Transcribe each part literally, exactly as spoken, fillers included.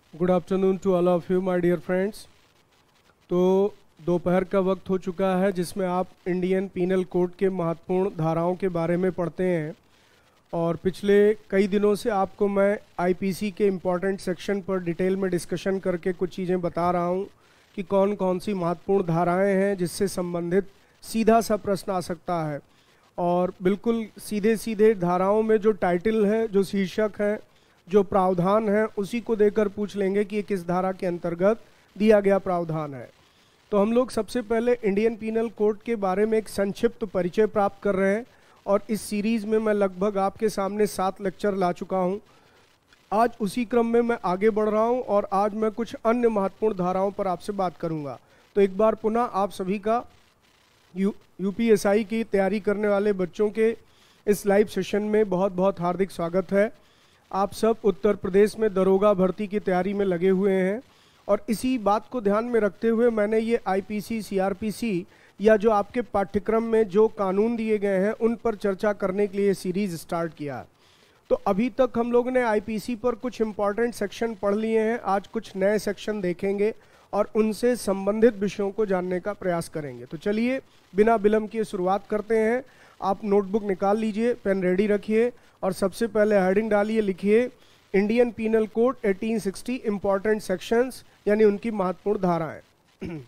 Good afternoon to all of you my dear friends. तो दोपहर का वक्त हो चुका है जिसमें आप इंडियन पीनल कोड के महत्वपूर्ण धाराओं के बारे में पढ़ते हैं और पिछले कई दिनों से आपको मैं आईपीसी के इम्पॉर्टेंट सेक्शन पर डिटेल में डिस्कशन करके कुछ चीज़ें बता रहा हूं कि कौन कौन सी महत्वपूर्ण धाराएं हैं जिससे संबंधित सीधा सा प्रश्न आ सकता है। और बिल्कुल सीधे सीधे धाराओं में जो टाइटल है, जो शीर्षक है, जो प्रावधान है, उसी को देकर पूछ लेंगे कि ये किस धारा के अंतर्गत दिया गया प्रावधान है। तो हम लोग सबसे पहले इंडियन पीनल कोड के बारे में एक संक्षिप्त परिचय प्राप्त कर रहे हैं और इस सीरीज़ में मैं लगभग आपके सामने सात लेक्चर ला चुका हूं। आज उसी क्रम में मैं आगे बढ़ रहा हूं और आज मैं कुछ अन्य महत्वपूर्ण धाराओं पर आपसे बात करूंगा। तो एक बार पुनः आप सभी का यू यूपीएसआई की तैयारी करने वाले बच्चों के इस लाइव सेशन में बहुत बहुत हार्दिक स्वागत है। आप सब उत्तर प्रदेश में दरोगा भर्ती की तैयारी में लगे हुए हैं और इसी बात को ध्यान में रखते हुए मैंने ये आईपीसी, सीआरपीसी या जो आपके पाठ्यक्रम में जो कानून दिए गए हैं उन पर चर्चा करने के लिए सीरीज स्टार्ट किया। तो अभी तक हम लोगों ने आईपीसी पर कुछ इम्पॉर्टेंट सेक्शन पढ़ लिए हैं। आज कुछ नए सेक्शन देखेंगे और उनसे संबंधित विषयों को जानने का प्रयास करेंगे। तो चलिए बिना विलंब किए शुरुआत करते हैं। आप नोटबुक निकाल लीजिए, पेन रेडी रखिए और सबसे पहले हेडिंग डालिए, लिखिए इंडियन पीनल कोड अठारह सौ साठ इंपॉर्टेंट सेक्शंस, यानी उनकी महत्वपूर्ण धाराएं।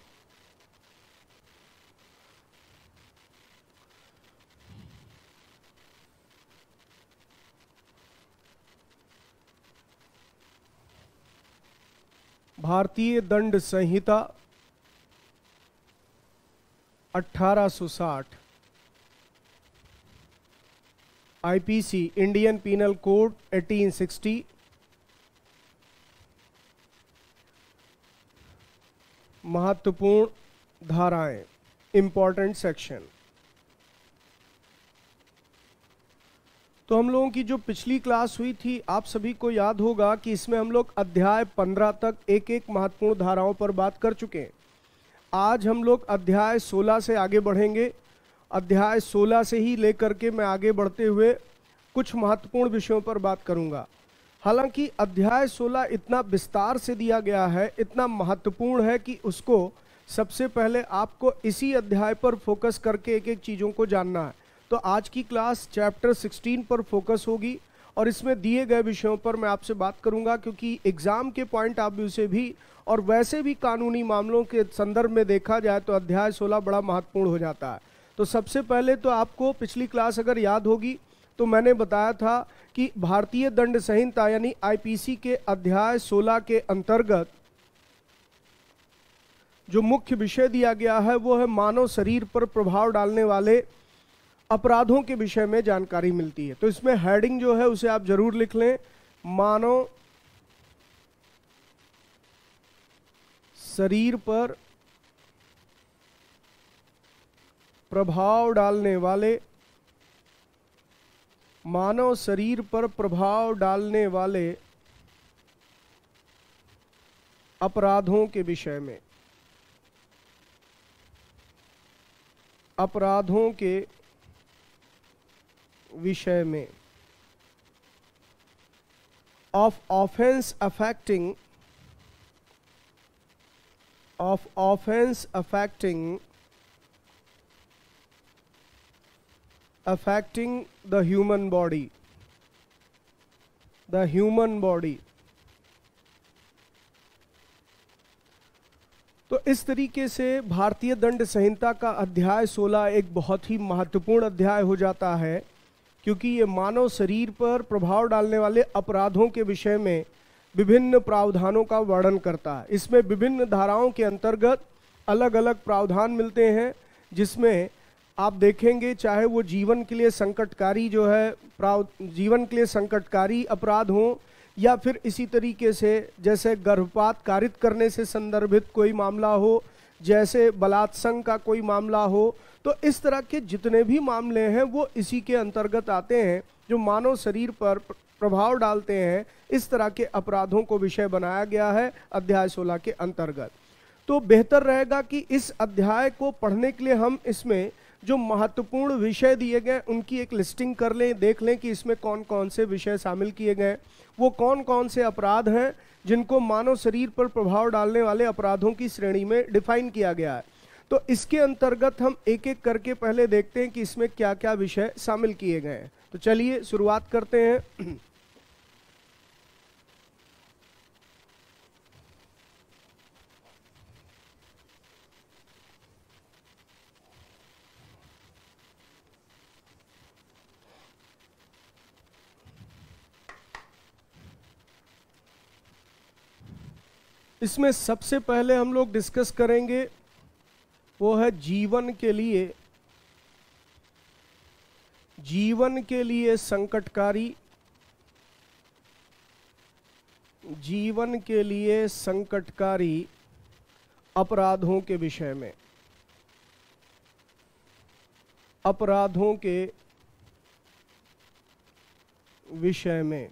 भारतीय दंड संहिता अठारह सौ साठ, आईपीसी इंडियन पीनल कोड अठारह सौ साठ, महत्वपूर्ण धाराएं, इंपॉर्टेंट सेक्शन। तो हम लोगों की जो पिछली क्लास हुई थी, आप सभी को याद होगा कि इसमें हम लोग अध्याय पंद्रह तक एक एक महत्वपूर्ण धाराओं पर बात कर चुके हैं। आज हम लोग अध्याय सोलह से आगे बढ़ेंगे। अध्याय सोलह से ही लेकर के मैं आगे बढ़ते हुए कुछ महत्वपूर्ण विषयों पर बात करूंगा। हालांकि अध्याय सोलह इतना विस्तार से दिया गया है, इतना महत्वपूर्ण है कि उसको सबसे पहले आपको इसी अध्याय पर फोकस करके एक एक चीज़ों को जानना है। तो आज की क्लास चैप्टर सोलह पर फोकस होगी और इसमें दिए गए विषयों पर मैं आपसे बात करूंगा, क्योंकि एग्जाम के पॉइंट ऑफ व्यू से भी और वैसे भी कानूनी मामलों के संदर्भ में देखा जाए तो अध्याय सोलह बड़ा महत्वपूर्ण हो जाता है। तो सबसे पहले तो आपको पिछली क्लास अगर याद होगी तो मैंने बताया था कि भारतीय दंड संहिता यानी आईपीसी के अध्याय सोलह के अंतर्गत जो मुख्य विषय दिया गया है वो है मानव शरीर पर प्रभाव डालने वाले अपराधों के विषय में जानकारी मिलती है। तो इसमें हेडिंग जो है उसे आप जरूर लिख लें, मानव शरीर पर प्रभाव डालने वाले मानव शरीर पर प्रभाव डालने वाले अपराधों के विषय में अपराधों के विषय में of offence affecting of offence affecting affecting the human body the human body तो इस तरीके से भारतीय दंड संहिता का अध्याय सोलह एक बहुत ही महत्वपूर्ण अध्याय हो जाता है, क्योंकि ये मानव शरीर पर प्रभाव डालने वाले अपराधों के विषय में विभिन्न प्रावधानों का वर्णन करता है। इसमें विभिन्न धाराओं के अंतर्गत अलग अलग प्रावधान मिलते हैं, जिसमें आप देखेंगे चाहे वो जीवन के लिए संकटकारी जो है प्राव जीवन के लिए संकटकारी अपराध हो या फिर इसी तरीके से जैसे गर्भपात कारित करने से संदर्भित कोई मामला हो, जैसे बलात्संग का कोई मामला हो, तो इस तरह के जितने भी मामले हैं वो इसी के अंतर्गत आते हैं जो मानव शरीर पर प्रभाव डालते हैं। इस तरह के अपराधों को विषय बनाया गया है अध्याय सोलह के अंतर्गत। तो बेहतर रहेगा कि इस अध्याय को पढ़ने के लिए हम इसमें जो महत्वपूर्ण विषय दिए गए उनकी एक लिस्टिंग कर लें, देख लें कि इसमें कौन कौन से विषय शामिल किए गए, वो कौन कौन से अपराध हैं जिनको मानव शरीर पर प्रभाव डालने वाले अपराधों की श्रेणी में डिफाइन किया गया है। तो इसके अंतर्गत हम एक एक करके पहले देखते हैं कि इसमें क्या क्या विषय शामिल किए गए हैं। तो चलिए शुरुआत करते हैं। इसमें सबसे पहले हम लोग डिस्कस करेंगे वो है जीवन के लिए जीवन के लिए संकटकारी जीवन के लिए संकटकारी अपराधों के विषय में अपराधों के विषय में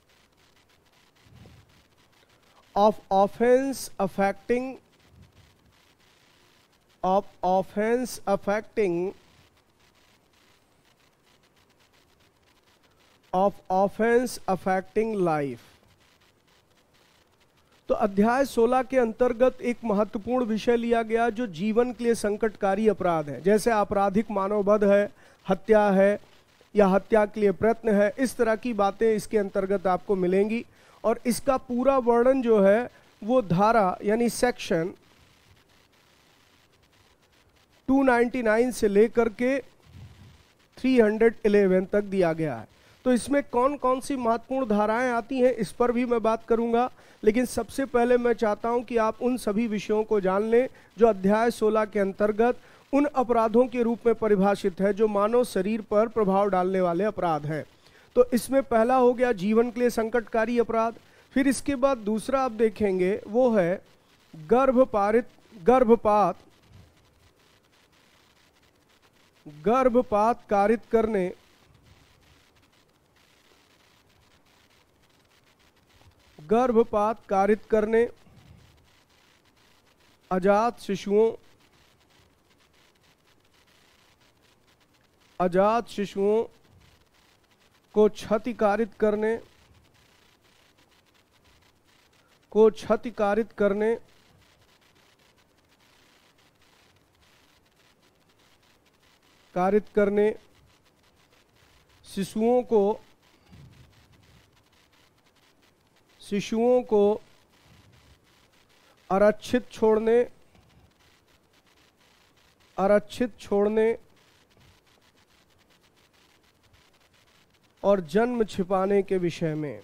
of offense affecting of offense affecting of offense affecting life। तो अध्याय सोलह के अंतर्गत एक महत्वपूर्ण विषय लिया गया जो जीवन के लिए संकटकारी अपराध है, जैसे आपराधिक मानववध है, हत्या है या हत्या के लिए प्रयत्न है। इस तरह की बातें इसके अंतर्गत आपको मिलेंगी और इसका पूरा वर्णन जो है वो धारा यानी सेक्शन दो सौ निन्यानवे से लेकर के तीन सौ ग्यारह तक दिया गया है। तो इसमें कौन कौन सी महत्वपूर्ण धाराएं आती हैं इस पर भी मैं बात करूंगा, लेकिन सबसे पहले मैं चाहता हूं कि आप उन सभी विषयों को जान लें जो अध्याय सोलह के अंतर्गत उन अपराधों के रूप में परिभाषित है जो मानव शरीर पर प्रभाव डालने वाले अपराध हैं। तो इसमें पहला हो गया जीवन के लिए संकटकारी अपराध। फिर इसके बाद दूसरा आप देखेंगे वो है गर्भपारित गर्भपात गर्भपात कारित करने गर्भपात कारित करने अजात शिशुओं अजात शिशुओं को क्षतिकारित करने को क्षतिकारित करने कारित करने शिशुओं को शिशुओं को आरक्षित छोड़ने आरक्षित छोड़ने और जन्म छिपाने के विषय में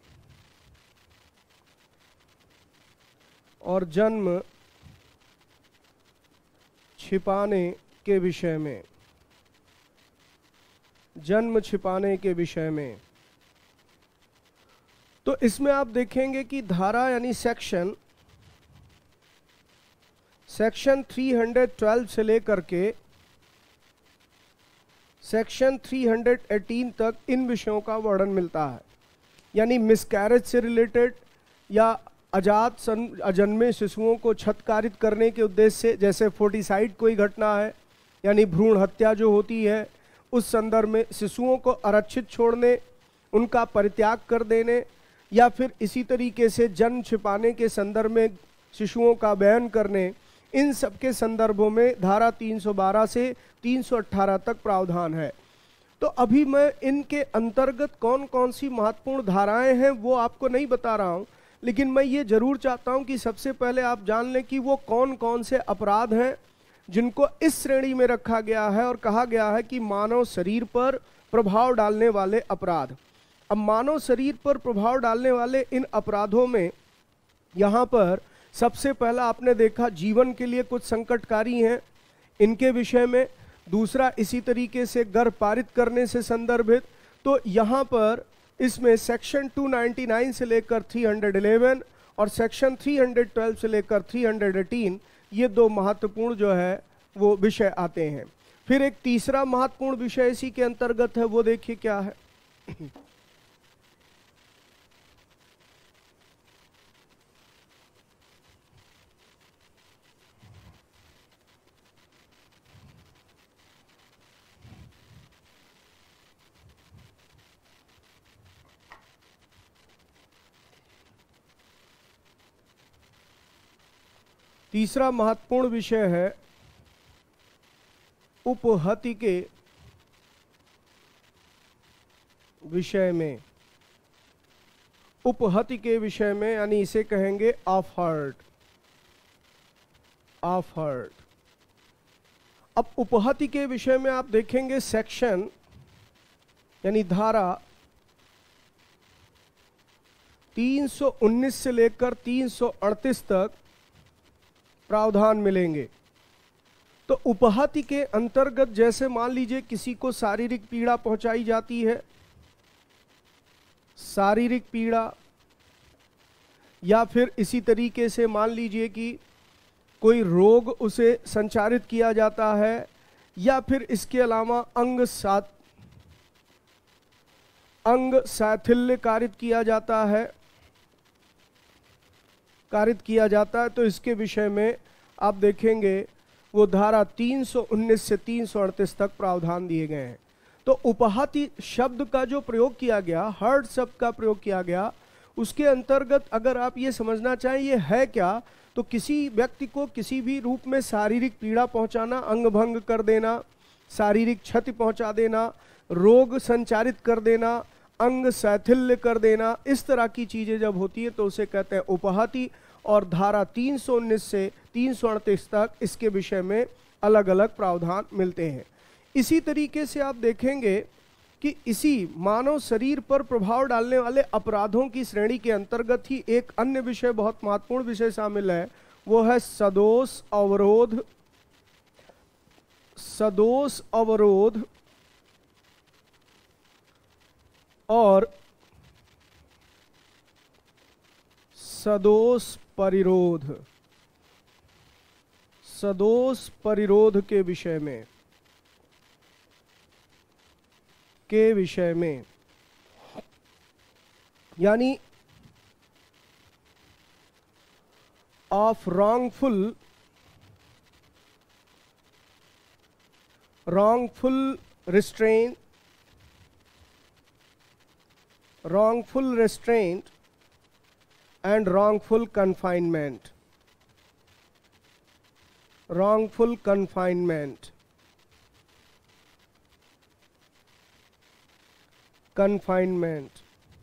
और जन्म छिपाने के विषय में जन्म छिपाने के विषय में तो इसमें आप देखेंगे कि धारा यानी सेक्शन सेक्शन तीन सौ बारह से लेकर के सेक्शन तीन सौ अठारह तक इन विषयों का वर्णन मिलता है, यानी मिसकैरेज से रिलेटेड या अजात अजन्मे शिशुओं को छतकारित करने के उद्देश्य से, जैसे फोर्टिसाइड कोई घटना है यानी भ्रूण हत्या जो होती है उस संदर्भ में, शिशुओं को आरक्षित छोड़ने, उनका परित्याग कर देने, या फिर इसी तरीके से जन्म छिपाने के संदर्भ में शिशुओं का बयान करने, इन सब के संदर्भों में धारा तीन सौ बारह से तीन सौ अठारह तक प्रावधान है। तो अभी मैं इनके अंतर्गत कौन कौन सी महत्वपूर्ण धाराएं हैं वो आपको नहीं बता रहा हूं, लेकिन मैं ये जरूर चाहता हूं कि सबसे पहले आप जान लें कि वो कौन कौन से अपराध हैं जिनको इस श्रेणी में रखा गया है और कहा गया है कि मानव शरीर पर प्रभाव डालने वाले अपराध। अब मानव शरीर पर प्रभाव डालने वाले इन अपराधों में यहाँ पर सबसे पहला आपने देखा जीवन के लिए कुछ संकटकारी हैं इनके विषय में, दूसरा इसी तरीके से गर्भ पारित करने से संदर्भित। तो यहाँ पर इसमें सेक्शन दो सौ निन्यानवे से लेकर तीन सौ ग्यारह और सेक्शन तीन सौ बारह से लेकर तीन सौ अठारह ये दो महत्वपूर्ण जो है वो विषय आते हैं। फिर एक तीसरा महत्वपूर्ण विषय इसी के अंतर्गत है, वो देखिए क्या है। तीसरा महत्वपूर्ण विषय है उपहति के विषय में। उपहति के विषय में यानी इसे कहेंगे ऑफ हर्ट, ऑफ हर्ट। अब उपहति के विषय में आप देखेंगे सेक्शन यानी धारा तीन सौ उन्नीस से लेकर तीन सौ अड़तीस तक प्रावधान मिलेंगे। तो उपहति के अंतर्गत जैसे मान लीजिए किसी को शारीरिक पीड़ा पहुंचाई जाती है, शारीरिक पीड़ा, या फिर इसी तरीके से मान लीजिए कि कोई रोग उसे संचारित किया जाता है, या फिर इसके अलावा अंग साथ अंग शैथिल्य कारित किया जाता है कारित किया जाता है तो इसके विषय में आप देखेंगे वो धारा तीन सौ उन्नीस से तीन सौ अड़तीस तक प्रावधान दिए गए हैं। तो उपहति शब्द का जो प्रयोग किया गया, हर्ट शब्द का प्रयोग किया गया, उसके अंतर्गत अगर आप ये समझना चाहें ये है क्या, तो किसी व्यक्ति को किसी भी रूप में शारीरिक पीड़ा पहुंचाना, अंग भंग कर देना, शारीरिक क्षति पहुंचा देना, रोग संचारित कर देना, अंग शैथिल्य कर देना, इस तरह की चीजें जब होती है तो उसे कहते हैं उपहति। और धारा तीन सौ उन्नीस से तीन सौ अड़तीस तक इसके विषय में अलग अलग प्रावधान मिलते हैं। इसी तरीके से आप देखेंगे कि इसी मानव शरीर पर प्रभाव डालने वाले अपराधों की श्रेणी के अंतर्गत ही एक अन्य विषय, बहुत महत्वपूर्ण विषय शामिल है, वो है सदोष अवरोध। सदोष अवरोध और सदोष परिरोध। सदोष परिरोध के विषय में के विषय में यानी of wrongful wrongful restraint wrongful restraint and wrongful confinement wrongful confinement confinement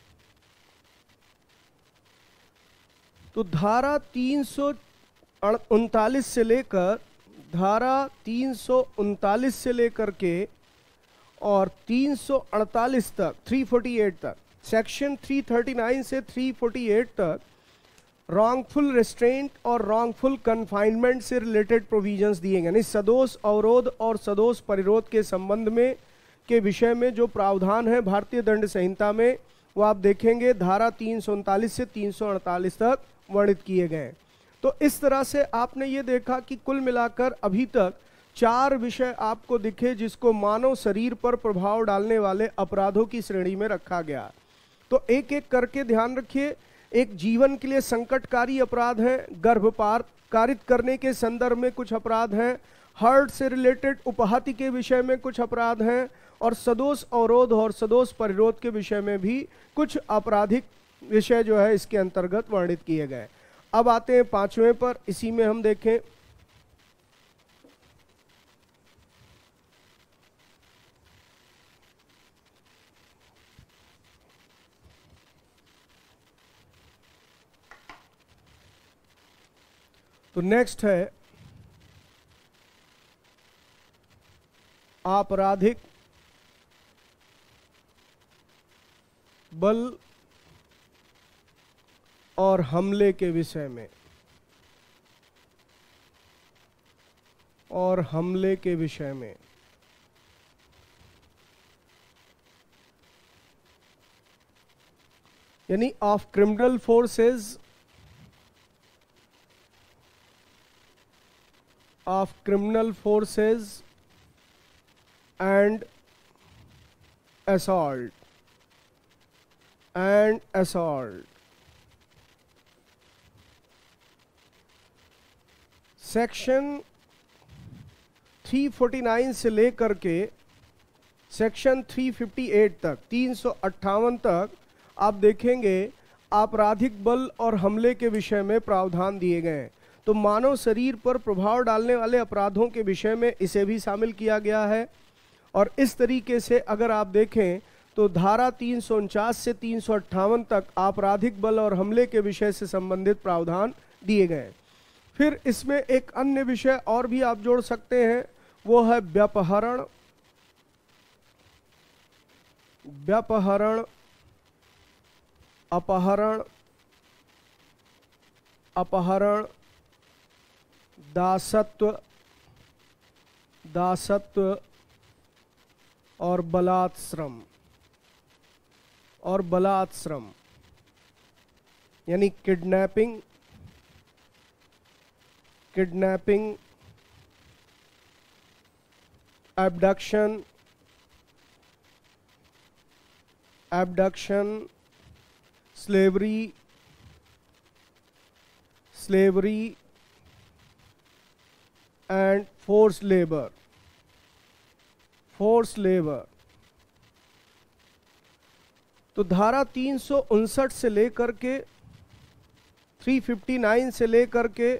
तो धारा तीन सौ उनतालीस से लेकर धारा तीन सौ उनतालीस से लेकर के और तीन सौ अड़तालीस तक, तीन सौ अड़तालीस तक, सेक्शन तीन सौ उनतालीस से तीन सौ अड़तालीस तक रॉन्गफुल रेस्ट्रेंट और रॉन्गफुल कन्फाइनमेंट से रिलेटेड प्रोविजंस दिए गए। यानी सदोष अवरोध और सदोष परिरोध के संबंध में के विषय में जो प्रावधान है भारतीय दंड संहिता में, वो आप देखेंगे धारा तीन सौ उनतालीस से तीन सौ अड़तालीस तक वर्णित किए गए। तो इस तरह से आपने ये देखा कि कुल मिलाकर अभी तक चार विषय आपको दिखे जिसको मानव शरीर पर प्रभाव डालने वाले अपराधों की श्रेणी में रखा गया। तो एक एक करके ध्यान रखिए। एक जीवन के लिए संकटकारी अपराध हैं, गर्भपात कारित करने के संदर्भ में कुछ अपराध हैं, हर्ट से रिलेटेड उपहति के विषय में कुछ अपराध हैं, और सदोष अवरोध और सदोष परिरोध के विषय में भी कुछ आपराधिक विषय जो है इसके अंतर्गत वर्णित किए गए। अब आते हैं पांचवें पर। इसी में हम देखें तो नेक्स्ट है आपराधिक बल और हमले के विषय में और हमले के विषय में यानी of criminal forces of criminal forces and assault and assault section तीन सौ उनचास से लेकर के सेक्शन तीन सौ अट्ठावन तक तीन सौ अट्ठावन तक आप देखेंगे आपराधिक बल और हमले के विषय में प्रावधान दिए गए हैं। तो मानव शरीर पर प्रभाव डालने वाले अपराधों के विषय में इसे भी शामिल किया गया है। और इस तरीके से अगर आप देखें तो धारा तीन सौ उनचास से तीन सौ अट्ठावन तक आपराधिक बल और हमले के विषय से संबंधित प्रावधान दिए गए। फिर इसमें एक अन्य विषय और भी आप जोड़ सकते हैं, वो है व्यापहरण व्यापहरण अपहरण अपहरण दासत्व दासत्व और बलात्श्रम और बलात्श्रम यानी kidnapping kidnapping abduction abduction slavery slavery and force labour force labour तो धारा तीन सौ उनसठ से लेकर के तीन सौ उनसठ से लेकर के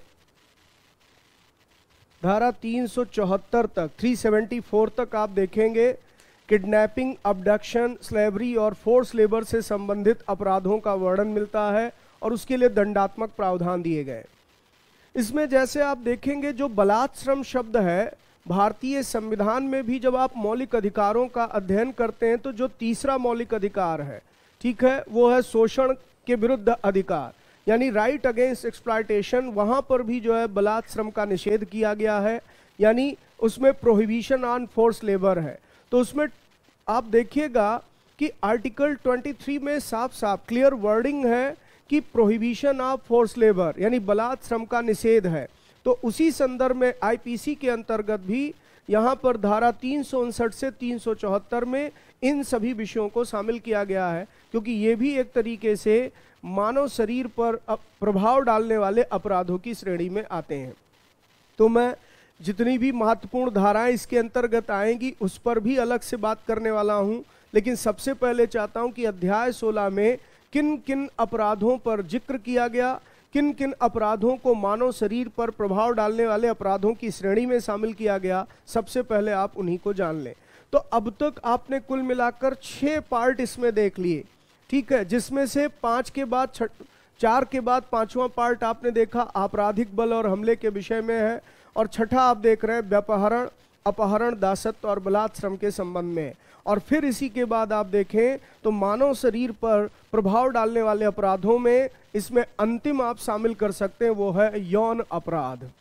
धारा तीन सौ चौहत्तर तक तीन सौ चौहत्तर तक आप देखेंगे किडनैपिंग, अबडक्शन, स्लेवरी और फोर्स लेबर से संबंधित अपराधों का वर्णन मिलता है और उसके लिए दंडात्मक प्रावधान दिए गए। इसमें जैसे आप देखेंगे जो बलात्श्रम शब्द है, भारतीय संविधान में भी जब आप मौलिक अधिकारों का अध्ययन करते हैं तो जो तीसरा मौलिक अधिकार है, ठीक है, वो है शोषण के विरुद्ध अधिकार यानी राइट अगेंस्ट एक्सप्लॉयटेशन। वहां पर भी जो है बलात्श्रम का निषेध किया गया है, यानी उसमें प्रोहिबिशन ऑन फोर्स लेबर है। तो उसमें आप देखिएगा कि आर्टिकल तेईस में साफ साफ क्लियर वर्डिंग है कि प्रोहिबिशन ऑफ फोर्स लेबर यानी बलात्श्रम का निषेध है। तो उसी संदर्भ में आईपीसी के अंतर्गत भी यहाँ पर धारा तीन सौ उनसठ से तीन सौ चौहत्तर में इन सभी विषयों को शामिल किया गया है, क्योंकि ये भी एक तरीके से मानव शरीर पर प्रभाव डालने वाले अपराधों की श्रेणी में आते हैं। तो मैं जितनी भी महत्वपूर्ण धाराएं इसके अंतर्गत आएंगी उस पर भी अलग से बात करने वाला हूं, लेकिन सबसे पहले चाहता हूं कि अध्याय सोलह में किन किन अपराधों पर जिक्र किया गया, किन किन अपराधों को मानव शरीर पर प्रभाव डालने वाले अपराधों की श्रेणी में शामिल किया गया, सबसे पहले आप उन्हीं को जान लें। तो अब तक आपने कुल मिलाकर छह पार्ट इसमें देख लिए, ठीक है, जिसमें से पांच के बाद चार के बाद पांचवा पार्ट आपने देखा आपराधिक बल और हमले के विषय में है, और छठा आप देख रहे हैं व्यापहरण, अपहरण, दासत्व और बलात्श्रम के संबंध में। और फिर इसी के बाद आप देखें तो मानव शरीर पर प्रभाव डालने वाले अपराधों में इसमें अंतिम आप शामिल कर सकते हैं, वो है यौन अपराध।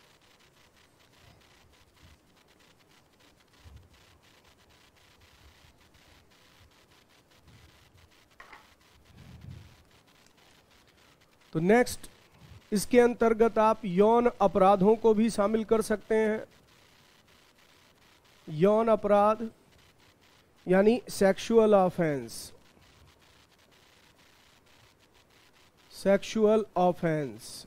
तो नेक्स्ट इसके अंतर्गत आप यौन अपराधों को भी शामिल कर सकते हैं। यौन अपराध यानी सेक्सुअल ऑफेंस, सेक्सुअल ऑफेंस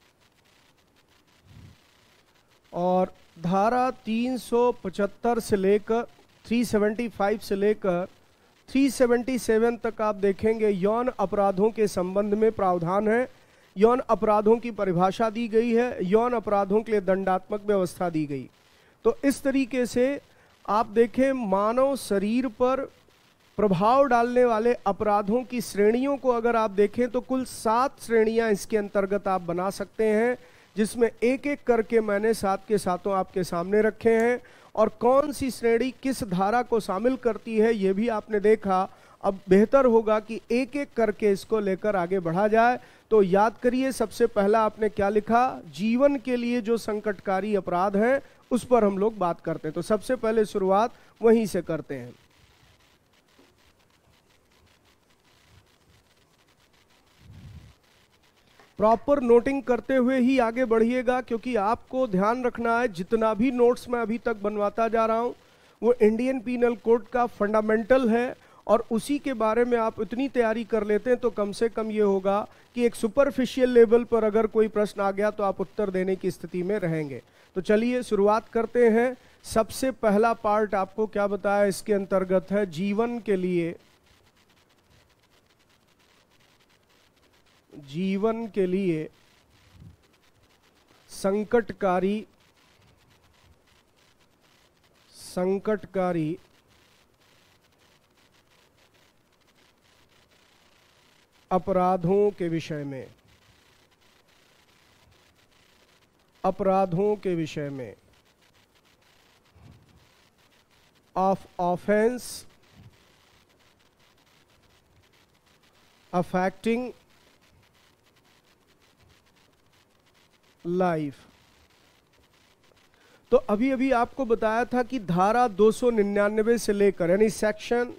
और धारा तीन सौ पचहत्तर से लेकर तीन सौ पचहत्तर से लेकर तीन सौ सतहत्तर तक आप देखेंगे यौन अपराधों के संबंध में प्रावधान है। यौन अपराधों की परिभाषा दी गई है, यौन अपराधों के लिए दंडात्मक व्यवस्था दी गई। तो इस तरीके से आप देखें मानव शरीर पर प्रभाव डालने वाले अपराधों की श्रेणियों को अगर आप देखें तो कुल सात श्रेणियां इसके अंतर्गत आप बना सकते हैं, जिसमें एक एक करके मैंने सात के सातों आपके सामने रखे हैं। और कौन सी श्रेणी किस धारा को शामिल करती है ये भी आपने देखा। अब बेहतर होगा कि एक एक करके इसको लेकर आगे बढ़ा जाए। तो याद करिए, सबसे पहला आपने क्या लिखा, जीवन के लिए जो संकटकारी अपराध हैं उस पर हम लोग बात करते हैं। तो सबसे पहले शुरुआत वहीं से करते हैं। प्रॉपर नोटिंग करते हुए ही आगे बढ़िएगा, क्योंकि आपको ध्यान रखना है जितना भी नोट्स मैं अभी तक बनवाता जा रहा हूं वो इंडियन पीनल कोड का फंडामेंटल है, और उसी के बारे में आप इतनी तैयारी कर लेते हैं तो कम से कम ये होगा कि एक सुपरफिशियल लेवल पर अगर कोई प्रश्न आ गया तो आप उत्तर देने की स्थिति में रहेंगे। तो चलिए शुरुआत करते हैं। सबसे पहला पार्ट आपको क्या बताया इसके अंतर्गत है, जीवन के लिए जीवन के लिए संकटकारी संकटकारी अपराधों के विषय में अपराधों के विषय में ऑफ ऑफेंस अफेक्टिंग लाइफ। तो अभी अभी आपको बताया था कि धारा दो सौ निन्यानवे से लेकर यानी सेक्शन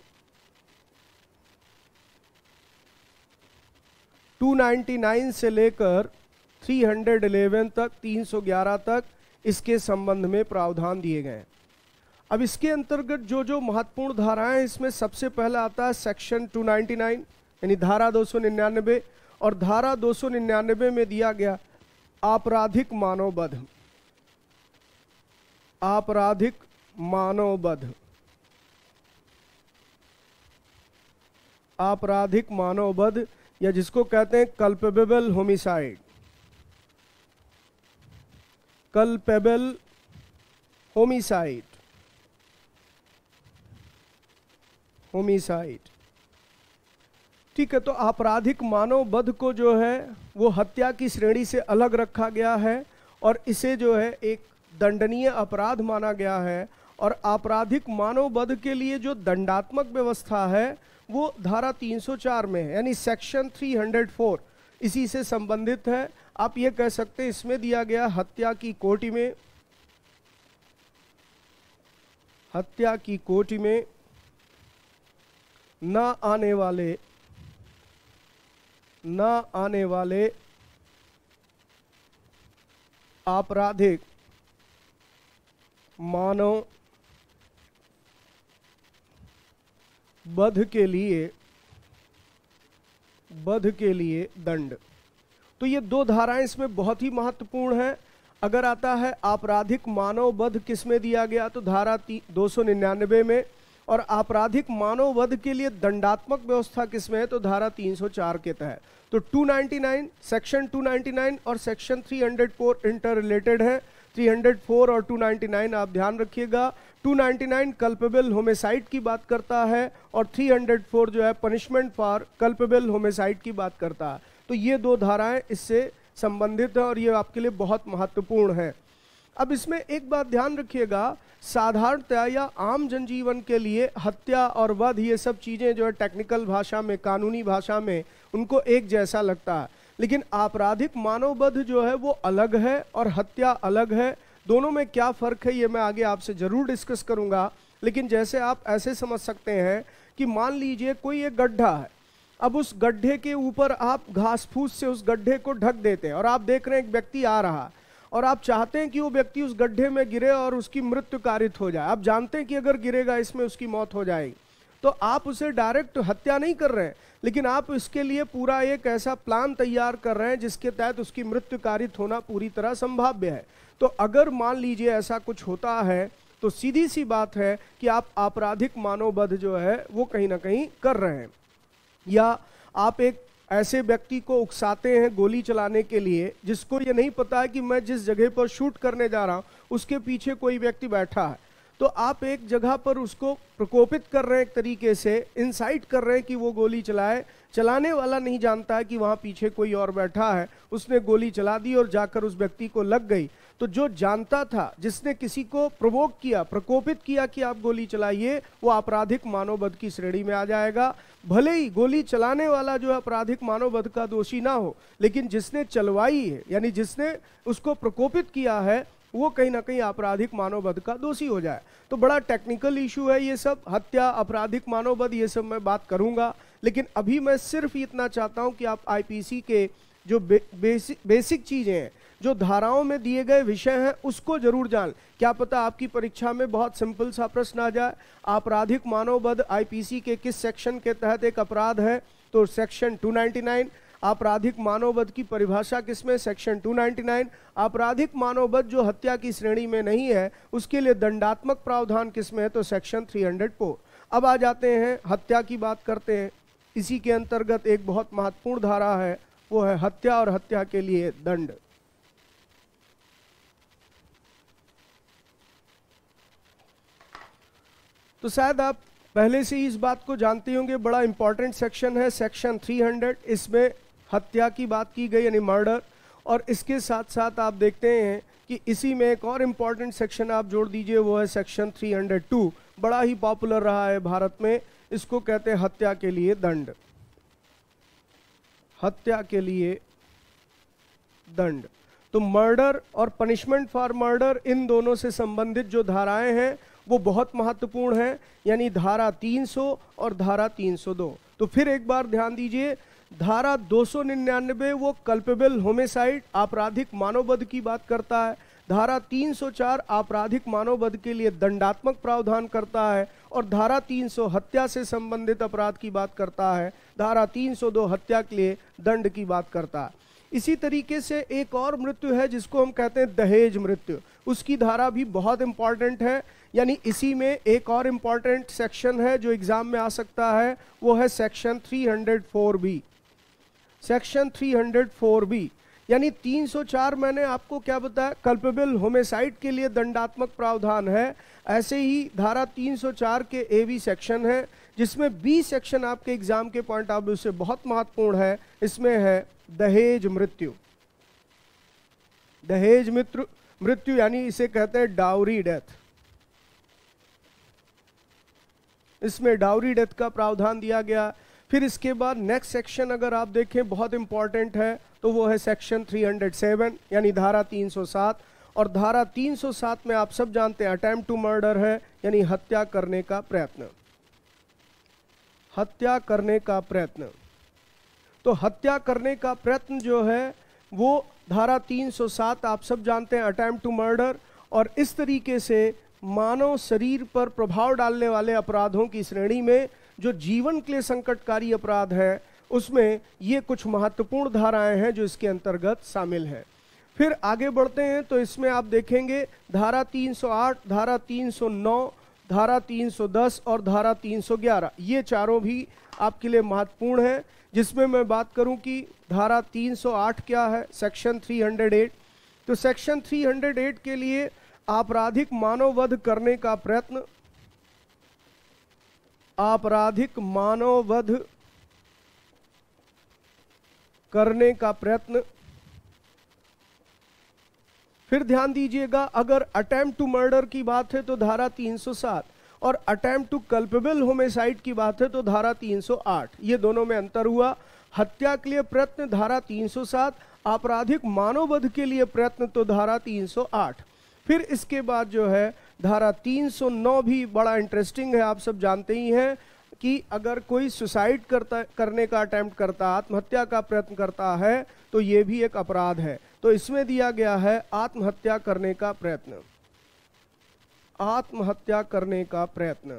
दो सौ निन्यानवे से लेकर तीन सौ ग्यारह तक तीन सौ ग्यारह तक इसके संबंध में प्रावधान दिए गए हैं। अब इसके अंतर्गत जो जो महत्वपूर्ण धाराएं हैं, इसमें सबसे पहला आता है सेक्शन दो सौ निन्यानवे यानी धारा दो सौ निन्यानवे, और धारा दो सौ निन्यानवे में दिया गया आपराधिक मानववध। आपराधिक मानववध आपराधिक मानववध या जिसको कहते हैं culpable homicide. Culpable homicide homicide ठीक है। तो आपराधिक मानववध को जो है वो हत्या की श्रेणी से अलग रखा गया है और इसे जो है एक दंडनीय अपराध माना गया है। और आपराधिक मानववध के लिए जो दंडात्मक व्यवस्था है वो धारा तीन सौ चार में है यानी सेक्शन तीन सौ चार इसी से संबंधित है। आप ये कह सकते हैं इसमें दिया गया हत्या की कोटि में हत्या की कोटि में ना आने वाले ना आने वाले आपराधिक मानव वध के लिए वध के लिए दंड। तो ये दो धाराएं इसमें बहुत ही महत्वपूर्ण हैं। अगर आता है आपराधिक मानव वध किस में दिया गया तो धारा दो सौ निन्यानवे में, और आपराधिक मानव वध के लिए दंडात्मक व्यवस्था किस में है तो धारा तीन सौ चार के तहत। तो दो सौ निन्यानवे सेक्शन दो सौ निन्यानवे और सेक्शन तीन सौ चार इंटर रिलेटेड है। तीन सौ चार और दो सौ निन्यानवे आप ध्यान रखिएगा। दो सौ निन्यानवे कल्पेबल होमिसाइड की बात करता है और तीन सौ चार जो है पनिशमेंट फॉर कल्पेबल होमिसाइड की बात करता है। तो ये दो धाराएं इससे संबंधित है और ये आपके लिए बहुत महत्वपूर्ण है। अब इसमें एक बात ध्यान रखिएगा, साधारणतया या आम जनजीवन के लिए हत्या और वध ये सब चीज़ें जो है टेक्निकल भाषा में कानूनी भाषा में उनको एक जैसा लगता है, लेकिन आपराधिक मानववध जो है वो अलग है और हत्या अलग है। दोनों में क्या फ़र्क है ये मैं आगे आपसे ज़रूर डिस्कस करूँगा। लेकिन जैसे आप ऐसे समझ सकते हैं कि मान लीजिए कोई एक गड्ढा है, अब उस गड्ढे के ऊपर आप घास फूस से उस गड्ढे को ढक देते हैं और आप देख रहे हैं एक व्यक्ति आ रहा और आप चाहते हैं कि वो व्यक्ति उस गड्ढे में गिरे और उसकी मृत्यु कारित हो जाए। आप जानते हैं कि अगर गिरेगा इसमें उसकी मौत हो जाएगी, तो आप उसे डायरेक्ट हत्या नहीं कर रहे हैं, लेकिन आप इसके लिए पूरा एक ऐसा प्लान तैयार कर रहे हैं जिसके तहत उसकी मृत्यु कारित होना पूरी तरह संभाव्य है। तो अगर मान लीजिए ऐसा कुछ होता है तो सीधी सी बात है कि आप आपराधिक मानववध जो है वो कहीं ना कहीं कर रहे हैं। या आप एक ऐसे व्यक्ति को उकसाते हैं गोली चलाने के लिए जिसको ये नहीं पता है कि मैं जिस जगह पर शूट करने जा रहा हूँ उसके पीछे कोई व्यक्ति बैठा है, तो आप एक जगह पर उसको प्रकोपित कर रहे हैं, एक तरीके से इंसाइट कर रहे हैं कि वो गोली चलाए। चलाने वाला नहीं जानता है कि वहाँ पीछे कोई और बैठा है, उसने गोली चला दी और जाकर उस व्यक्ति को लग गई। तो जो जानता था, जिसने किसी को प्रोवोक किया, प्रकोपित किया कि आप गोली चलाइए, वो आपराधिक मानववध की श्रेणी में आ जाएगा। भले ही गोली चलाने वाला जो है आपराधिक मानववध का दोषी ना हो, लेकिन जिसने चलवाई है यानी जिसने उसको प्रकोपित किया है वो कहीं ना कहीं आपराधिक मानववध का दोषी हो जाए। तो बड़ा टेक्निकल इशू है ये सब, हत्या, आपराधिक मानववध, ये सब मैं बात करूंगा। लेकिन अभी मैं सिर्फ इतना चाहता हूं कि आप आईपीसी के जो बे, बेसिक बेसिक चीज़ें हैं, जो धाराओं में दिए गए विषय हैं, उसको जरूर जान। क्या पता आपकी परीक्षा में बहुत सिंपल सा प्रश्न आ जाए, आपराधिक मानववध आईपीसी के किस सेक्शन के तहत एक अपराध है, तो सेक्शन दो सौ निन्यानवे। आपराधिक मानववध की परिभाषा किसमें, सेक्शन दो सौ निन्यानवे। आपराधिक मानववध जो हत्या की श्रेणी में नहीं है उसके लिए दंडात्मक प्रावधान किसमें है, तो सेक्शन तीन सौ चार। अब आ जाते हैं हत्या की बात करते हैं। इसी के अंतर्गत एक बहुत महत्वपूर्ण धारा है, वो है हत्या और हत्या के लिए दंड। तो शायद आप पहले से ही इस बात को जानते होंगे, बड़ा इंपॉर्टेंट सेक्शन है सेक्शन तीन सौ। इसमें हत्या की बात की गई यानी मर्डर, और इसके साथ साथ आप देखते हैं कि इसी में एक और इम्पॉर्टेंट सेक्शन आप जोड़ दीजिए, वो है सेक्शन तीन सौ दो। बड़ा ही पॉपुलर रहा है भारत में, इसको कहते हैं हत्या के लिए दंड। हत्या के लिए दंड। तो मर्डर और पनिशमेंट फॉर मर्डर, इन दोनों से संबंधित जो धाराएं हैं वो बहुत महत्वपूर्ण है, यानी धारा तीन सौ और धारा तीन सौ दो। तो फिर एक बार ध्यान दीजिए, धारा दो सौ निन्यानवे वो कल्पेबल होमिसाइड, आपराधिक मानववध की बात करता है। धारा तीन सौ चार आपराधिक मानववध के लिए दंडात्मक प्रावधान करता है, और धारा तीन सौ हत्या से संबंधित अपराध की बात करता है। धारा तीन सौ दो हत्या के लिए दंड की बात करता है। इसी तरीके से एक और मृत्यु है जिसको हम कहते हैं दहेज मृत्यु, उसकी धारा भी बहुत इंपॉर्टेंट है। यानी इसी में एक और इम्पॉर्टेंट सेक्शन है जो एग्जाम में आ सकता है, वो है सेक्शन तीन सौ चार बी। सेक्शन तीन सौ चार बी यानी तीन सौ चार मैंने आपको क्या बताया, कल्पेबल होमिसाइड के लिए दंडात्मक प्रावधान है। ऐसे ही धारा तीन सौ चार के ए बी सेक्शन है, जिसमें बी सेक्शन आपके एग्जाम के पॉइंट ऑफ व्यू से बहुत महत्वपूर्ण है। इसमें है दहेज मृत्यु। दहेज मृत्यु मृत्यु यानी इसे कहते हैं डाउरी डेथ। इसमें डाउरी डेथ का प्रावधान दिया गया। फिर इसके बाद नेक्स्ट सेक्शन अगर आप देखें बहुत इंपॉर्टेंट है, तो वो है सेक्शन तीन सौ सात यानी धारा तीन सौ सात। और धारा तीन सौ सात में आप सब जानते हैं अटेम्प्ट टू मर्डर है, यानी हत्या करने का प्रयत्न। हत्या करने का प्रयत्न। तो हत्या करने का प्रयत्न जो है वो धारा तीन सौ सात आप सब जानते हैं अटेम्प्ट टू मर्डर। और इस तरीके से मानव शरीर पर प्रभाव डालने वाले अपराधों की श्रेणी में जो जीवन के लिए संकटकारी अपराध है, उसमें ये कुछ महत्वपूर्ण धाराएं हैं जो इसके अंतर्गत शामिल हैं। फिर आगे बढ़ते हैं तो इसमें आप देखेंगे धारा तीन सौ आठ, धारा तीन सौ नौ, धारा तीन सौ दस और धारा तीन सौ ग्यारह, ये चारों भी आपके लिए महत्वपूर्ण हैं। जिसमें मैं बात करूं कि धारा तीन सौ आठ क्या है, सेक्शन तीन सौ आठ। तो सेक्शन तीन सौ आठ के लिए आपराधिक मानववध करने का प्रयत्न, आपराधिक मानववध करने का प्रयत्न। फिर ध्यान दीजिएगा, अगर अटेम्प्ट टू मर्डर की बात है तो धारा तीन सौ सात, और अटेम्प्ट टू कल्पेबल होमिसाइड की बात है तो धारा तीन सौ आठ। ये दोनों में अंतर हुआ। हत्या के लिए प्रयत्न धारा तीन सौ सात, आपराधिक मानववध के लिए प्रयत्न तो धारा तीन सौ आठ। फिर इसके बाद जो है धारा तीन सौ नौ भी बड़ा इंटरेस्टिंग है। आप सब जानते ही हैं कि अगर कोई सुसाइड करता करने का अटेम्प्ट करता, आत्महत्या का प्रयत्न करता है, तो ये भी एक अपराध है। तो इसमें दिया गया है आत्महत्या करने का प्रयत्न। आत्महत्या करने का प्रयत्न।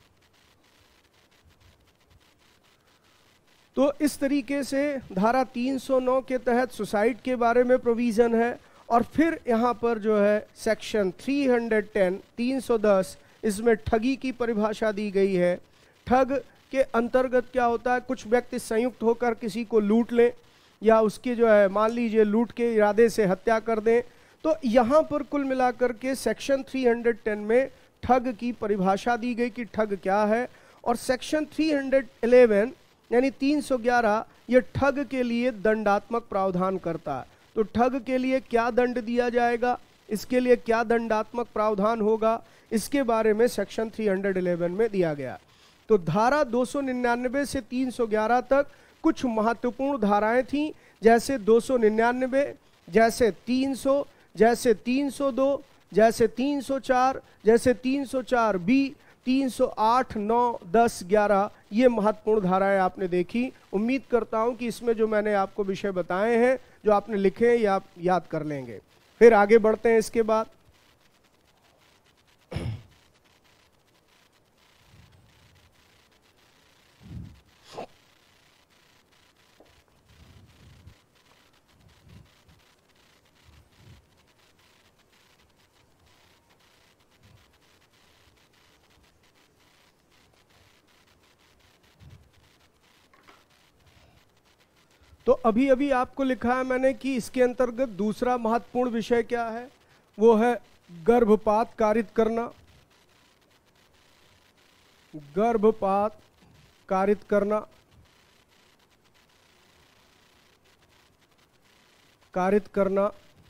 तो इस तरीके से धारा तीन सौ नौ के तहत सुसाइड के बारे में प्रोविजन है। और फिर यहाँ पर जो है सेक्शन तीन सौ दस, तीन सौ दस, इसमें ठगी की परिभाषा दी गई है। ठग के अंतर्गत क्या होता है, कुछ व्यक्ति संयुक्त होकर किसी को लूट लें, या उसके जो है मान लीजिए लूट के इरादे से हत्या कर दें। तो यहाँ पर कुल मिलाकर के सेक्शन तीन सौ दस में ठग की परिभाषा दी गई कि ठग क्या है। और सेक्शन तीन सौ ग्यारह यानी तीन सौ ग्यारह ये ठग के लिए दंडात्मक प्रावधान करता है। तो ठग के लिए क्या दंड दिया जाएगा, इसके लिए क्या दंडात्मक प्रावधान होगा, इसके बारे में सेक्शन तीन सौ ग्यारह में दिया गया। तो धारा दो सौ निन्यानवे से तीन सौ ग्यारह तक कुछ महत्वपूर्ण धाराएं थीं, जैसे दो सौ निन्यानवे, जैसे तीन सौ, जैसे तीन सौ दो, जैसे तीन सौ चार, जैसे तीन सौ चार बी, तीन सौ आठ, नौ, दस, ग्यारह, ये महत्वपूर्ण धाराएं आपने देखी। उम्मीद करता हूं कि इसमें जो मैंने आपको विषय बताए हैं, जो आपने लिखे हैं, ये आप याद कर लेंगे। फिर आगे बढ़ते हैं इसके बाद। तो अभी अभी आपको लिखा है मैंने कि इसके अंतर्गत दूसरा महत्वपूर्ण विषय क्या है, वो है गर्भपात कारित करना। गर्भपात कारित करना, कारित करना,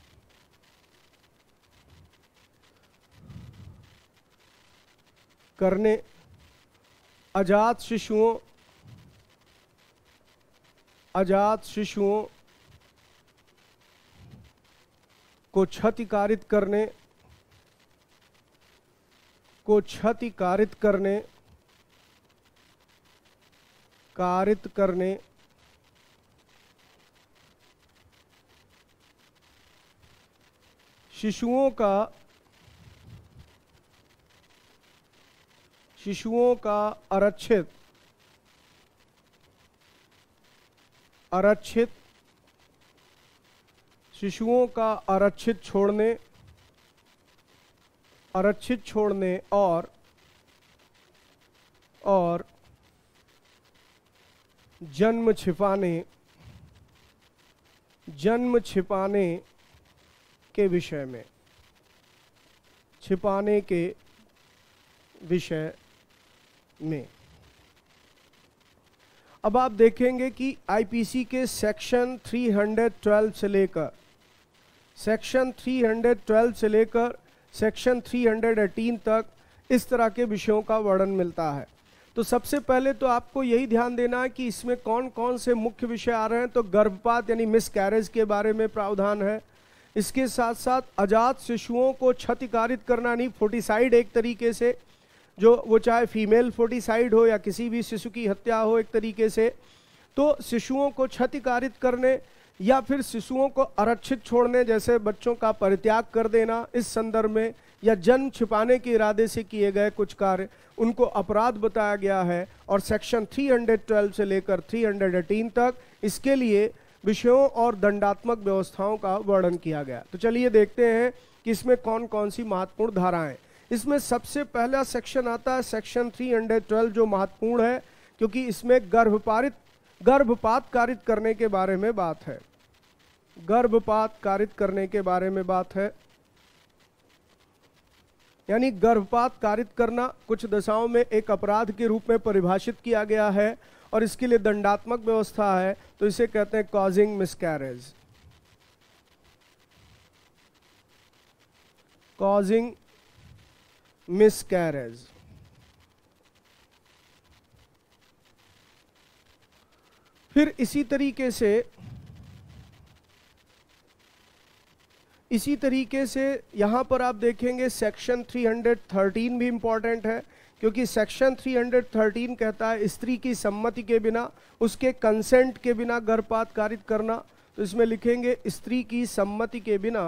करने, अजात शिशुओं, अजात शिशुओं को क्षतिकारित करने, को क्षतिकारित करने, कारित करने, शिशुओं का, शिशुओं का आरक्षित, आरक्षित, शिशुओं का आरक्षित छोड़ने, आरक्षित छोड़ने और और जन्म छिपाने, जन्म छिपाने के विषय में, छिपाने के विषय में। अब आप देखेंगे कि आईपीसी के सेक्शन तीन सौ बारह से लेकर सेक्शन तीन सौ बारह से लेकर सेक्शन तीन सौ अठारह तक इस तरह के विषयों का वर्णन मिलता है। तो सबसे पहले तो आपको यही ध्यान देना है कि इसमें कौन कौन से मुख्य विषय आ रहे हैं। तो गर्भपात यानी मिसकैरेज के बारे में प्रावधान है। इसके साथ साथ अजात शिशुओं को क्षतिकारित करना नहीं, फोर्टिसाइड एक तरीके से, जो वो चाहे फीमेल फोर्टिसाइड हो या किसी भी शिशु की हत्या हो एक तरीके से, तो शिशुओं को क्षतिकारित करने या फिर शिशुओं को आरक्षित छोड़ने जैसे बच्चों का परित्याग कर देना इस संदर्भ में, या जन्म छिपाने के इरादे से किए गए कुछ कार्य, उनको अपराध बताया गया है। और सेक्शन तीन सौ बारह से लेकर तीन सौ अठारह तक इसके लिए विषयों और दंडात्मक व्यवस्थाओं का वर्णन किया गया। तो चलिए देखते हैं कि इसमें कौन कौन सी महत्वपूर्ण धाराएं। इसमें सबसे पहला सेक्शन आता है सेक्शन तीन सौ बारह, जो महत्वपूर्ण है क्योंकि इसमें गर्भपात गर्भपात कारित करने के बारे में बात है। गर्भपात कारित करने के बारे में बात है, यानी गर्भपात कारित करना कुछ दशाओं में एक अपराध के रूप में परिभाषित किया गया है और इसके लिए दंडात्मक व्यवस्था है। तो इसे कहते हैं कॉजिंग मिसकैरेज, कॉजिंग मिसकैरेज। फिर इसी तरीके से इसी तरीके से यहां पर आप देखेंगे सेक्शन तीन सौ तेरह भी इंपॉर्टेंट है, क्योंकि सेक्शन तीन सौ तेरह कहता है स्त्री की सम्मति के बिना, उसके कंसेंट के बिना गर्भपात कारित करना। तो इसमें लिखेंगे स्त्री की सम्मति के बिना,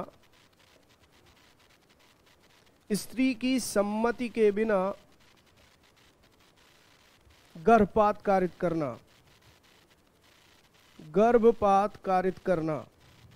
स्त्री की सम्मति के बिना गर्भपात कारित करना, गर्भपात कारित करना,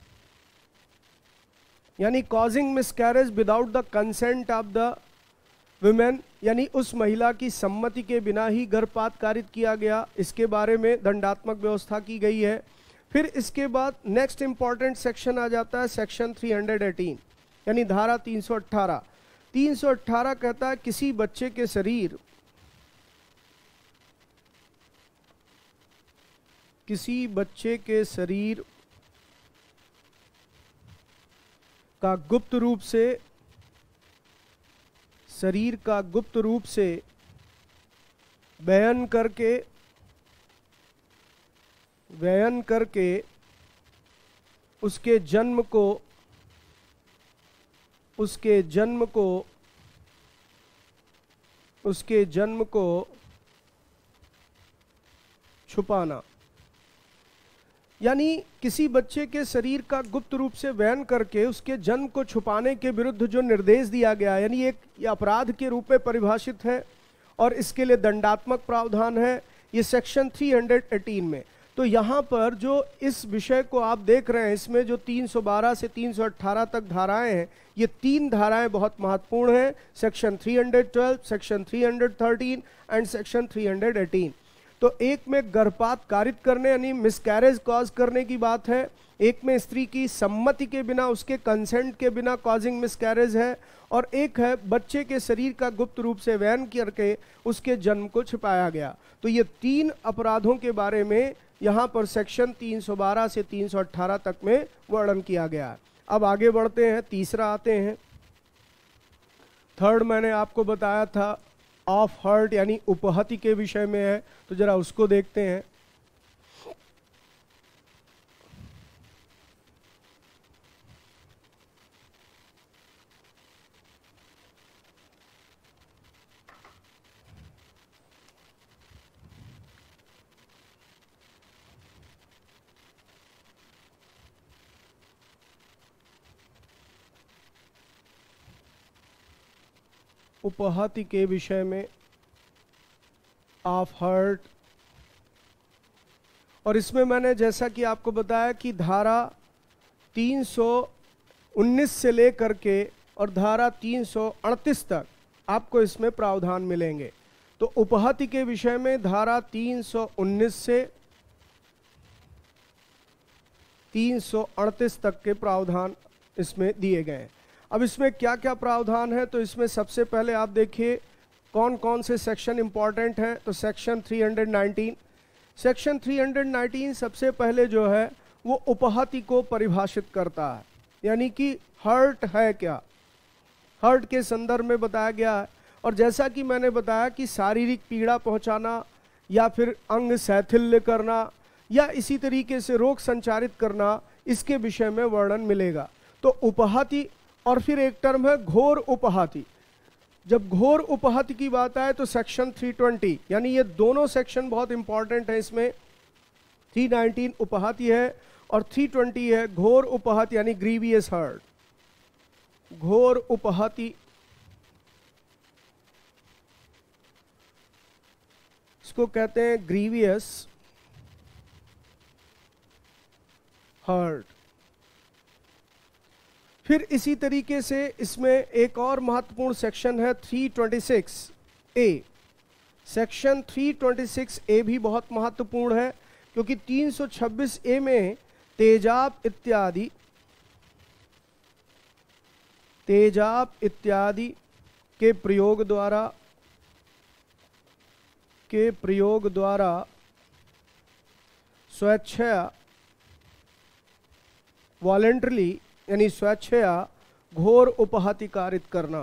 यानी causing miscarriage without the consent of the women, यानी उस महिला की सम्मति के बिना ही गर्भपात कारित किया गया। इसके बारे में दंडात्मक व्यवस्था की गई है। फिर इसके बाद नेक्स्ट इंपॉर्टेंट सेक्शन आ जाता है सेक्शन तीन सौ अठारह, यानी धारा तीन सौ अठारह। तीन सौ अठारह कहता है किसी बच्चे के शरीर किसी बच्चे के शरीर का गुप्त रूप से शरीर का गुप्त रूप से व्ययन करके व्ययन करके उसके जन्म को उसके जन्म को उसके जन्म को छुपाना, यानी किसी बच्चे के शरीर का गुप्त रूप से व्ययन करके उसके जन्म को छुपाने के विरुद्ध जो निर्देश दिया गया, यानी एक अपराध के रूप में परिभाषित है और इसके लिए दंडात्मक प्रावधान है, ये सेक्शन तीन सौ अठारह में। तो यहाँ पर जो इस विषय को आप देख रहे हैं, इसमें जो तीन सौ बारह से तीन सौ अठारह तक धाराएं हैं, ये तीन धाराएं बहुत महत्वपूर्ण हैं, सेक्शन तीन सौ बारह, सेक्शन तीन सौ तेरह एंड सेक्शन तीन सौ अठारह। तो एक में गर्भपात कारित करने यानी मिसकैरेज कॉज करने की बात है, एक में स्त्री की सम्मति के बिना, उसके कंसेंट के बिना कॉजिंग मिसकैरेज है, और एक है बच्चे के शरीर का गुप्त रूप से वहन करके उसके जन्म को छिपाया गया। तो ये तीन अपराधों के बारे में यहाँ पर सेक्शन तीन सौ बारह से तीन सौ अठारह तक में वर्णन किया गया है। अब आगे बढ़ते हैं, तीसरा आते हैं। थर्ड मैंने आपको बताया था ऑफ हर्ट यानी उपहति के विषय में है, तो जरा उसको देखते हैं। उपहति के विषय में ऑफ हर्ट, और इसमें मैंने जैसा कि आपको बताया कि धारा तीन सौ उन्नीस से लेकर के और धारा तीन सौ अड़तीस तक आपको इसमें प्रावधान मिलेंगे। तो उपहति के विषय में धारा तीन सौ उन्नीस से तीन सौ अड़तीस तक के प्रावधान इसमें दिए गए हैं। अब इसमें क्या क्या प्रावधान है, तो इसमें सबसे पहले आप देखिए कौन कौन से सेक्शन इंपॉर्टेंट हैं। तो सेक्शन तीन सौ उन्नीस, सेक्शन तीन सौ उन्नीस सबसे पहले जो है वो उपहति को परिभाषित करता है, यानी कि हर्ट है क्या, हर्ट के संदर्भ में बताया गया है। और जैसा कि मैंने बताया कि शारीरिक पीड़ा पहुंचाना या फिर अंग शैथिल्य करना या इसी तरीके से रोग संचारित करना, इसके विषय में वर्णन मिलेगा। तो उपहति, और फिर एक टर्म है घोर उपहति। जब घोर उपहति की बात आए तो सेक्शन तीन सौ बीस, यानी ये दोनों सेक्शन बहुत इंपॉर्टेंट है। इसमें तीन सौ उन्नीस उपहति है और तीन सौ बीस है घोर उपहति यानी ग्रीवियस हर्ट। घोर उपहति इसको कहते हैं ग्रीवियस हर्ट। फिर इसी तरीके से इसमें एक और महत्वपूर्ण सेक्शन है तीन सौ छब्बीस ए। सेक्शन तीन सौ छब्बीस ए भी बहुत महत्वपूर्ण है, क्योंकि तीन सौ छब्बीस ए में तेजाब इत्यादि तेजाब इत्यादि के प्रयोग द्वारा के प्रयोग द्वारा स्वेच्छा वॉलेंटरली यानी स्वेच्छया घोर उपहति कारित करना,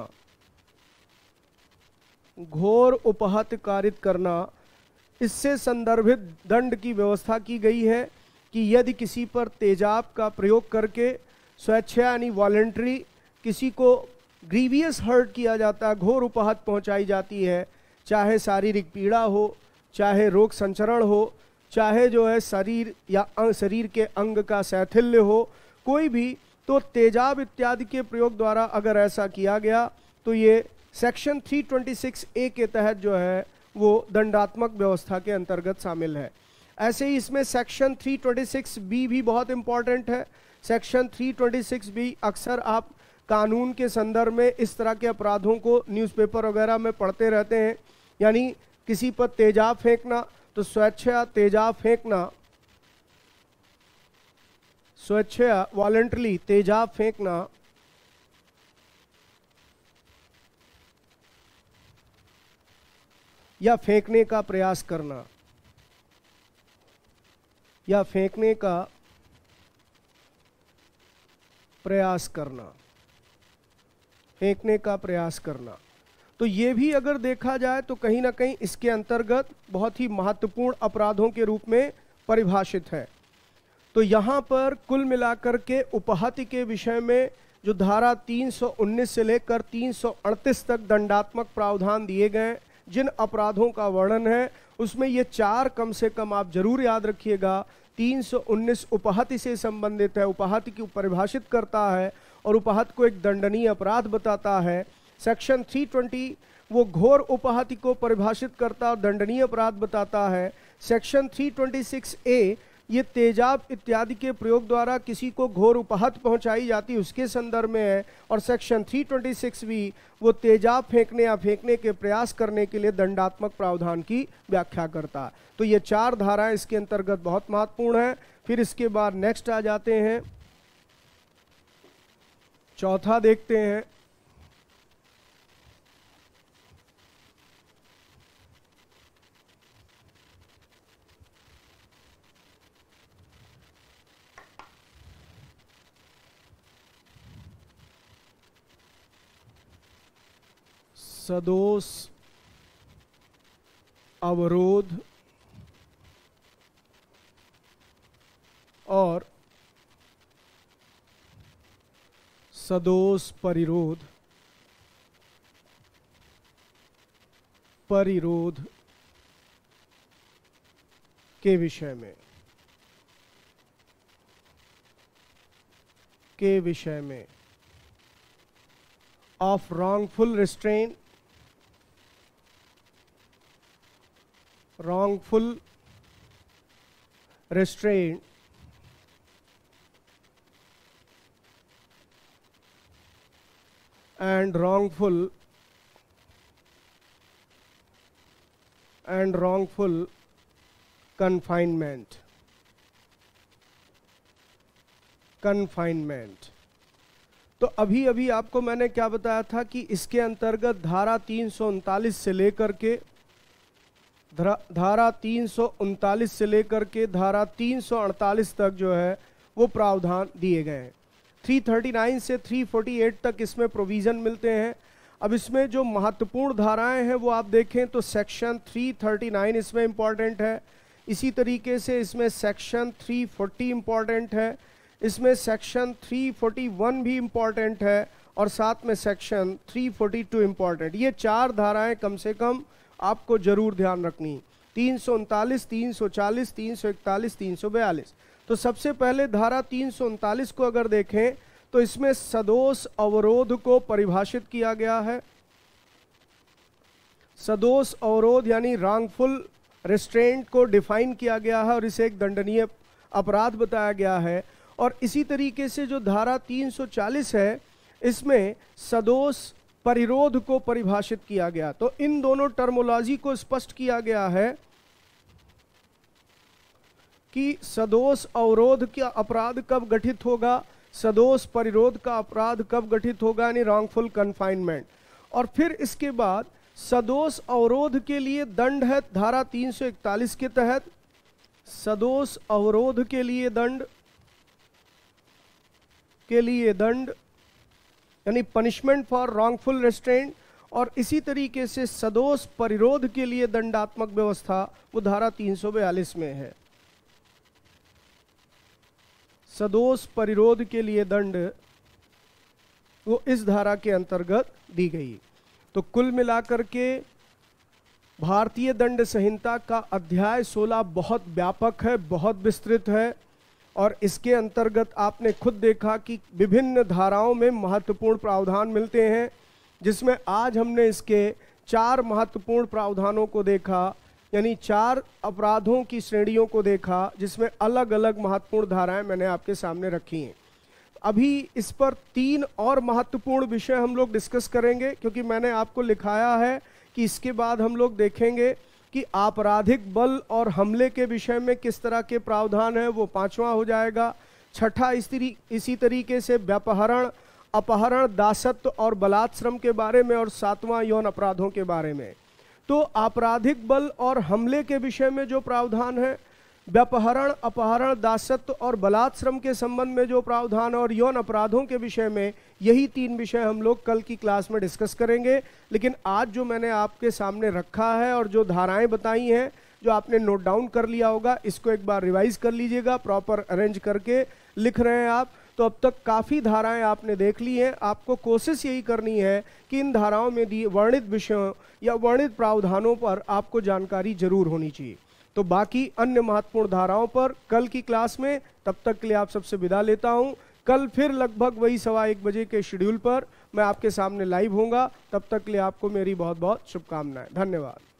घोर उपहति कारित करना, इससे संदर्भित दंड की व्यवस्था की गई है कि यदि किसी पर तेजाब का प्रयोग करके स्वेच्छा यानी वॉलेंट्री किसी को ग्रीवियस हर्ट किया जाता है, घोर उपहत पहुंचाई जाती है, चाहे शारीरिक पीड़ा हो, चाहे रोग संचरण हो, चाहे जो है शरीर या शरीर के अंग का शैथिल्य हो, कोई भी, तो तेजाब इत्यादि के प्रयोग द्वारा अगर ऐसा किया गया तो ये सेक्शन तीन सौ छब्बीस ए के तहत जो है वो दंडात्मक व्यवस्था के अंतर्गत शामिल है। ऐसे ही इसमें सेक्शन तीन सौ छब्बीस बी भी बहुत इंपॉर्टेंट है। सेक्शन तीन सौ छब्बीस बी अक्सर आप कानून के संदर्भ में इस तरह के अपराधों को न्यूज़पेपर वगैरह में पढ़ते रहते हैं, यानी किसी पर तेजाब फेंकना, तो स्वेच्छा तेजाब फेंकना, स्वेच्छा वॉलेंटरली तेजाब फेंकना, या फेंकने का प्रयास करना, या फेंकने का प्रयास करना, फेंकने का प्रयास करना। तो ये भी अगर देखा जाए तो कहीं ना कहीं इसके अंतर्गत बहुत ही महत्वपूर्ण अपराधों के रूप में परिभाषित है। तो यहाँ पर कुल मिलाकर के उपहति के विषय में जो धारा तीन सौ उन्नीस से लेकर तीन सौ अड़तीस तक दंडात्मक प्रावधान दिए गए, जिन अपराधों का वर्णन है उसमें ये चार कम से कम आप जरूर याद रखिएगा। तीन सौ उन्नीस उपहति से संबंधित है, उपहति की परिभाषित करता है और उपहत को एक दंडनीय अपराध बताता है। सेक्शन तीन सौ बीस वो घोर उपहति को परिभाषित करता और दंडनीय अपराध बताता है। सेक्शन तीन सौ छब्बीस ए ये तेजाब इत्यादि के प्रयोग द्वारा किसी को घोर उपहत पहुंचाई जाती उसके संदर्भ में है। और सेक्शन तीन सौ छब्बीस भी वो तेजाब फेंकने या फेंकने के प्रयास करने के लिए दंडात्मक प्रावधान की व्याख्या करता है। तो ये चार धाराएं इसके अंतर्गत बहुत महत्वपूर्ण है। फिर इसके बाद नेक्स्ट आ जाते हैं, चौथा देखते हैं, सदोष अवरोध और सदोष परिरोध परिरोध के विषय में के विषय में of wrongful restraint, wrongful restraint and wrongful and wrongful confinement confinement तो अभी अभी आपको मैंने क्या बताया था कि इसके अंतर्गत धारा तीन सौ उनतालीस से लेकर के धारा तीन सौ उनतालीस से लेकर के धारा तीन सौ अड़तालीस तक जो है वो प्रावधान दिए गए हैं। तीन सौ उनतालीस से तीन सौ अड़तालीस तक इसमें प्रोविज़न मिलते हैं। अब इसमें जो महत्वपूर्ण धाराएं हैं वो आप देखें तो सेक्शन तीन सौ उनतालीस इसमें इम्पॉर्टेंट है। इसी तरीके से इसमें सेक्शन तीन सौ चालीस इम्पॉर्टेंट है, इसमें सेक्शन तीन सौ इकतालीस भी इम्पॉर्टेंट है और साथ में सेक्शन तीन सौ बयालीस इम्पॉर्टेंट। ये चार धाराएं कम से कम आपको जरूर ध्यान रखनी, तीन सौ उनतालीस, तीन सौ चालीस, तीन सौ इकतालीस, तीन सौ बयालीस। तो सबसे पहले धारा तीन सौ उनतालीस को अगर देखें तो इसमें सदोष अवरोध को परिभाषित किया गया है। सदोष अवरोध यानी रॉन्गफुल रेस्ट्रेंट को डिफाइन किया गया है और इसे एक दंडनीय अपराध बताया गया है। और इसी तरीके से जो धारा तीन सौ चालीस है इसमें सदोष परिरोध को परिभाषित किया गया। तो इन दोनों टर्मोलॉजी को स्पष्ट किया गया है कि सदोष अवरोध का अपराध कब गठित होगा, सदोष परिरोध का अपराध कब गठित होगा, यानी रॉन्गफुल कन्फाइनमेंट। और फिर इसके बाद सदोष अवरोध के लिए दंड है धारा तीन सौ इकतालीस के तहत, सदोष अवरोध के लिए दंड के लिए दंड यानी पनिशमेंट फॉर रॉन्गफुल रेस्ट्रेंट। और इसी तरीके से सदोष परिरोध के लिए दंडात्मक व्यवस्था वो धारा तीन सौ बयालीस में है। सदोष परिरोध के लिए दंड वो इस धारा के अंतर्गत दी गई। तो कुल मिलाकर के भारतीय दंड संहिता का अध्याय सोलह बहुत व्यापक है, बहुत विस्तृत है और इसके अंतर्गत आपने खुद देखा कि विभिन्न धाराओं में महत्वपूर्ण प्रावधान मिलते हैं, जिसमें आज हमने इसके चार महत्वपूर्ण प्रावधानों को देखा, यानी चार अपराधों की श्रेणियों को देखा, जिसमें अलग अलग महत्वपूर्ण धाराएं मैंने आपके सामने रखी हैं। अभी इस पर तीन और महत्वपूर्ण विषय हम लोग डिस्कस करेंगे, क्योंकि मैंने आपको लिखाया है कि इसके बाद हम लोग देखेंगे कि आपराधिक बल और हमले के विषय में किस तरह के प्रावधान है, वो पांचवा हो जाएगा। छठा इस तरी, इसी तरीके से व्यापहरण, अपहरण, दासत्व और बलात्श्रम के बारे में, और सातवां यौन अपराधों के बारे में। तो आपराधिक बल और हमले के विषय में जो प्रावधान है, व्यापहरण, अपहरण, दासत्व और बलात्श्रम के संबंध में जो प्रावधान और यौन अपराधों के विषय में, यही तीन विषय हम लोग कल की क्लास में डिस्कस करेंगे। लेकिन आज जो मैंने आपके सामने रखा है और जो धाराएं बताई हैं, जो आपने नोट डाउन कर लिया होगा, इसको एक बार रिवाइज कर लीजिएगा, प्रॉपर अरेंज करके लिख रहे हैं आप। तो अब तक काफ़ी धाराएं आपने देख ली हैं। आपको कोशिश यही करनी है कि इन धाराओं में दिए वर्णित विषयों या वर्णित प्रावधानों पर आपको जानकारी जरूर होनी चाहिए। तो बाकी अन्य महत्वपूर्ण धाराओं पर कल की क्लास में, तब तक के लिए आप सबसे विदा लेता हूं। कल फिर लगभग वही सवा एक बजे के शेड्यूल पर मैं आपके सामने लाइव होऊंगा। तब तक के लिए आपको मेरी बहुत बहुत शुभकामनाएं। धन्यवाद।